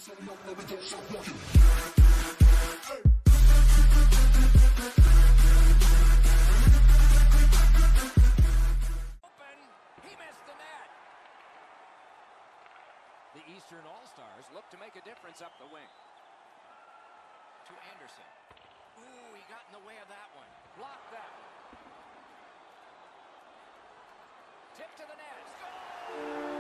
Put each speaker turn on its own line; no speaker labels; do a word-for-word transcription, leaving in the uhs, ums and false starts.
The Eastern All-Stars look to make a difference up the wing. To Anderson. Ooh, he got in the way of that one. Blocked that one. Tip to the net. Score!